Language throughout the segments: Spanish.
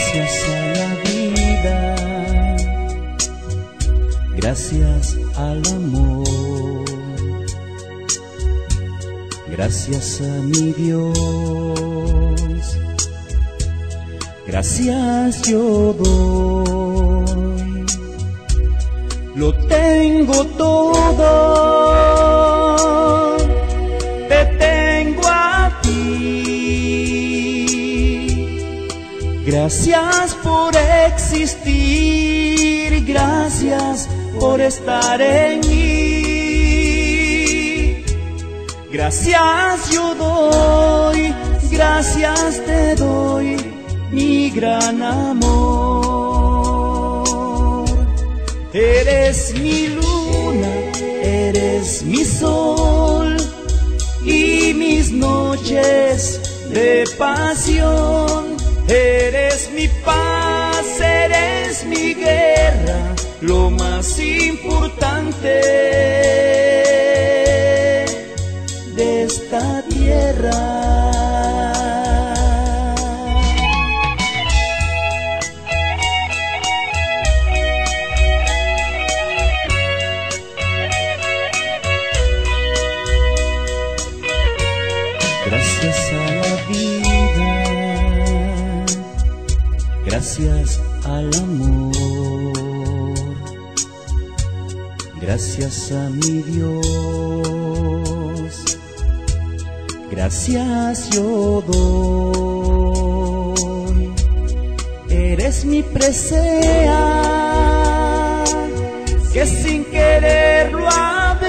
Gracias a la vida, gracias al amor, gracias a mi Dios, gracias yo doy. Lo tengo todo, te tengo a ti. Gracias por existir, gracias por estar en mí. Gracias yo doy, gracias te doy, mi gran amor. Eres mi luna, eres mi sol y mis noches de pasión. Eres mi paz, eres mi guerra, lo más importante de esta tierra. Gracias a la vida, gracias al amor, gracias a mi Dios, gracias yo doy. Eres mi presea, que sin quererlo a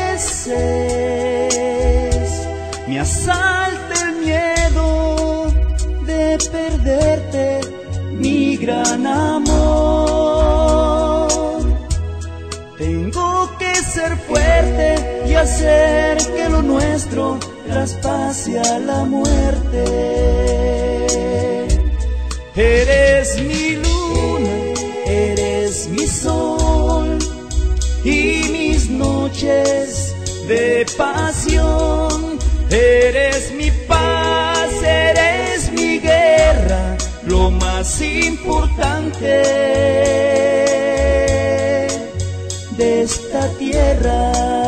veces me asalta el miedo de perderte, mi gran amor. Tengo que ser fuerte y hacer que lo nuestro traspase a la muerte. Eres mi luna, eres mi sol y mis noches de pasión. Eres mi paz, eres mi guerra, lo más importante de esta tierra.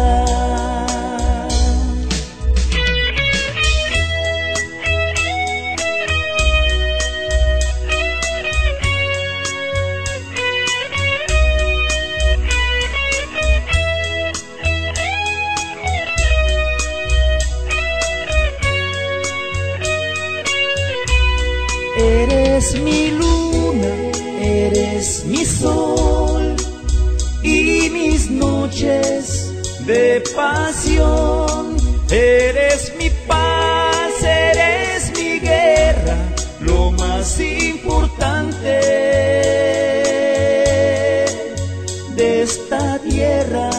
Eres mi luna, eres mi sol y mis noches de pasión. Eres mi paz, eres mi guerra, lo más importante de esta tierra.